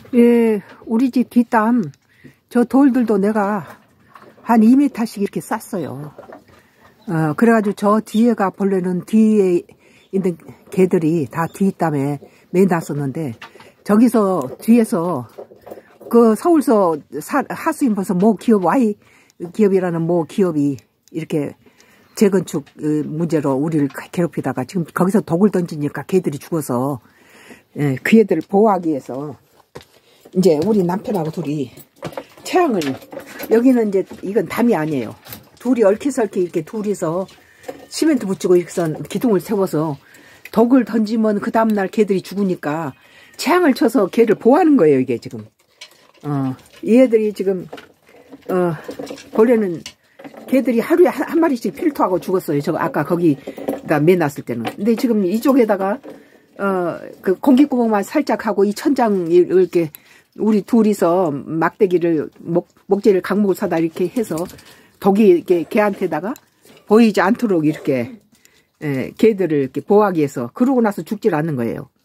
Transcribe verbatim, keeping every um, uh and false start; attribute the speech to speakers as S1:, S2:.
S1: 예, 우리 집 뒷담, 저 돌들도 내가 한 이 미터씩 이렇게 쌌어요. 어, 그래가지고 저 뒤에가 본래는 뒤에 있는 개들이 다 뒷담에 매놨었는데, 저기서 뒤에서 그 서울서 사, 하수인버서 모 기업, Y 기업이라는 모 기업이 이렇게 재건축 문제로 우리를 괴롭히다가 지금 거기서 독을 던지니까 개들이 죽어서, 예, 그 애들을 보호하기 위해서 이제 우리 남편하고 둘이 채양을, 여기는 이제 이건 담이 아니에요. 둘이 얽히설키 이렇게 둘이서 시멘트 붙이고 이렇게 기둥을 세워서 독을 던지면 그 다음날 개들이 죽으니까 채양을 쳐서 개를 보호하는 거예요, 이게 지금. 어, 이 애들이 지금, 어, 본래는 개들이 하루에 한, 한 마리씩 필토하고 죽었어요. 저 아까 거기다 매놨을 때는. 근데 지금 이쪽에다가, 어, 그 공기구멍만 살짝 하고 이 천장 이렇게 우리 둘이서 막대기를, 목, 목재를 강목을 사다 이렇게 해서 독이 이렇게 개한테다가 보이지 않도록 이렇게, 예, 개들을 이렇게 보호하기 위해서 그러고 나서 죽질 않는 거예요.